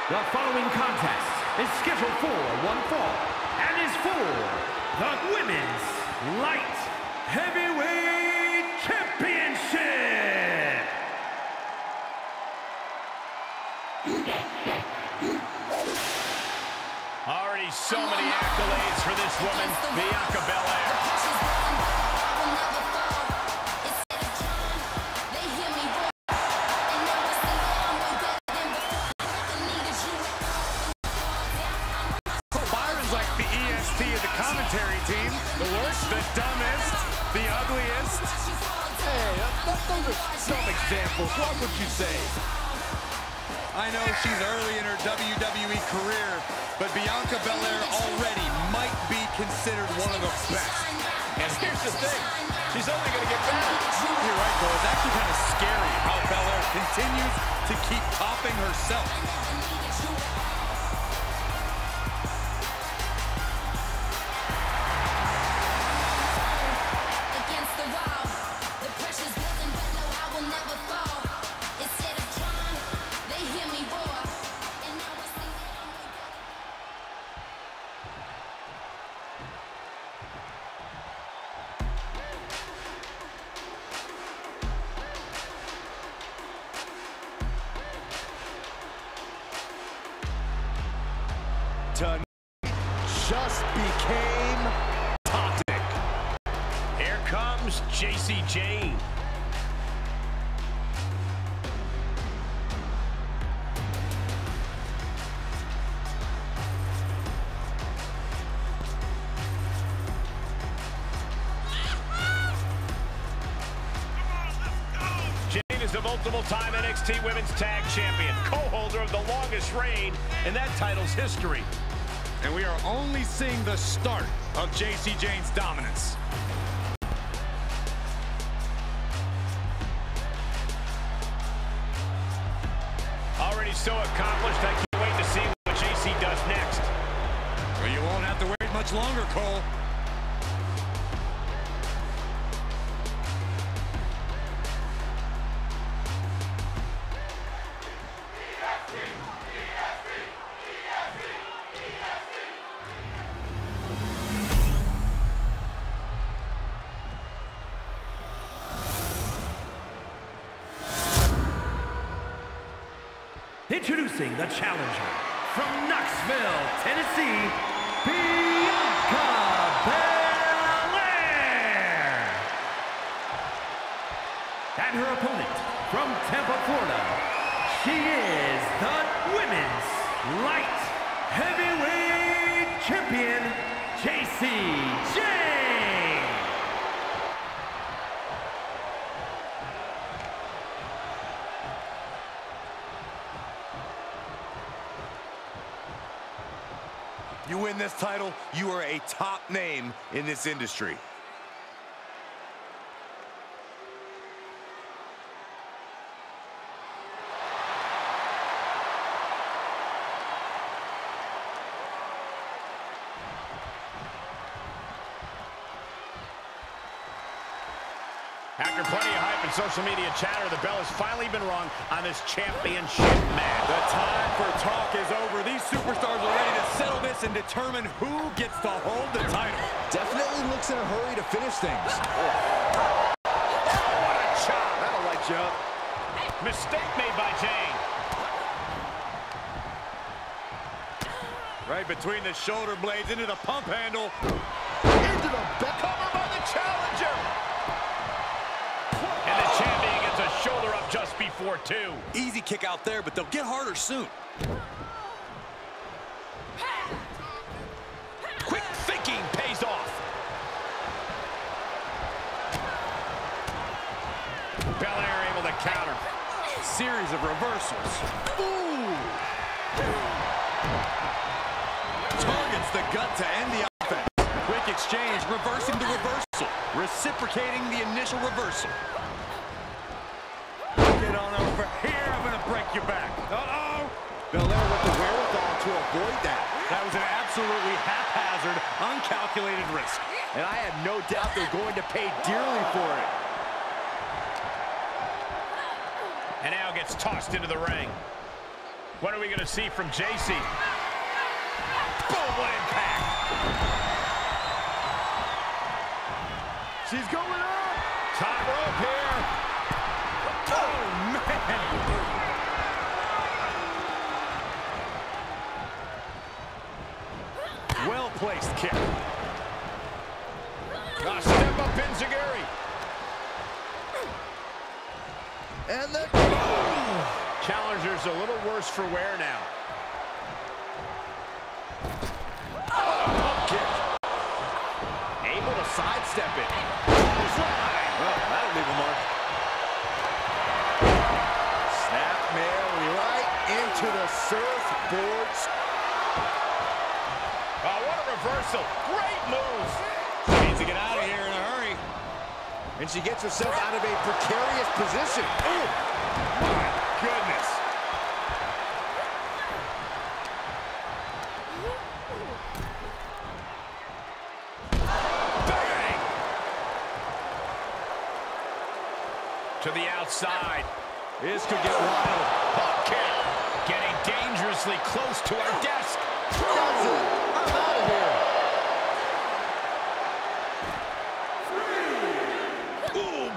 The following contest is scheduled for one fall and is for the Women's Light Heavyweight Championship. Already so many accolades for this woman, Bianca Belair. Commentary team, the worst, the dumbest, the ugliest. Hey, those are some examples. What would you say? I know she's early in her WWE career, but Bianca Belair already might be considered one of the best. And here's the thing, she's only going to get better. You're right, Cole. It's actually kind of scary how Belair continues to keep topping herself. Tonight just became toxic. Here comes Jacy Jayne. Jayne is a multiple-time NXT Women's Tag Champion, co-holder of the longest reign in that title's history. And we are only seeing the start of Jacy Jayne's dominance. Already so accomplished, I can't wait to see what Jacy does next. Well, you won't have to wait much longer, Cole. Introducing the challenger from Knoxville, Tennessee, Bianca Belair. And her opponent from Tampa, Florida, she is the Women's Light Heavyweight Champion, Jacy Jayne. You win this title, you are a top name in this industry. After plenty of hype and social media chatter, the bell has finally been rung on this championship match. The time for talk is over. These superstars are ready to settle this and determine who gets to hold the title. Definitely looks in a hurry to finish things. What a chop. That'll light you up. Mistake made by Jayne. Right between the shoulder blades into the pump handle. Into the back. Cover by the challenger. And the champion gets a shoulder up just before two. Easy kick out there, but they'll get harder soon. Quick thinking pays off. Belair able to counter. Series of reversals. Ooh! Targets the gut to end the offense. Quick exchange, reversing the reversal. Reciprocating the initial reversal. Get on over here, I'm gonna break your back. Uh-oh! Belair with the wherewithal to avoid that. That was an absolutely haphazard, uncalculated risk. And I have no doubt they're going to pay dearly for it. And now gets tossed into the ring. What are we going to see from JC? Boom, what impact. She's going up. Top rope here. Oh, man. Well-placed kick. Step up Enziguri. And the... Challenger's a little worse for wear now. kick. Able to sidestep it. Well, that'll leave a mark. Snapmare right into the surfboards. Oh, what a reversal. Great move. She needs to get out of here in a hurry. And she gets herself out of a precarious position. Ooh. My goodness. Bang! To the outside. This could get wild. Hook kick. Getting dangerously close to our desk. Does it? I'm out of here. Boom.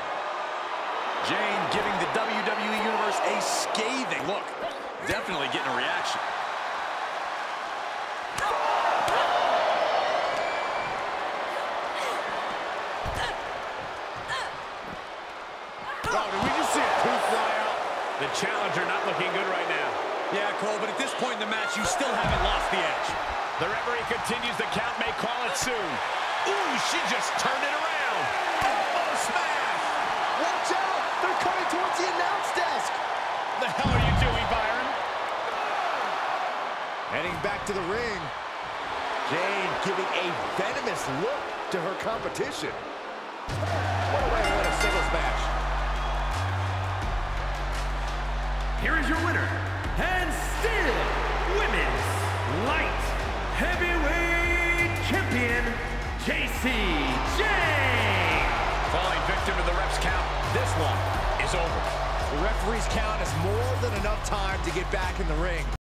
Jane giving the WWE Universe a scathing look. Definitely getting a reaction. Oh, did we just see a tooth fly out? The challenger not looking good right now. Yeah, Cole, but at this point in the match, you still haven't lost the edge. The referee continues the count, may call it soon. Ooh, she just turned it around. Oh, smash! Watch out! They're coming towards the announce desk. The hell are you doing, Byron? Heading back to the ring. Jane giving a venomous look to her competition. What a way to win a singles match. Here is your winner, and still Women's Light Heavyweight Champion, JC Jane. Falling victim to the ref's count. This one is over. The referee's count is more than enough time to get back in the ring.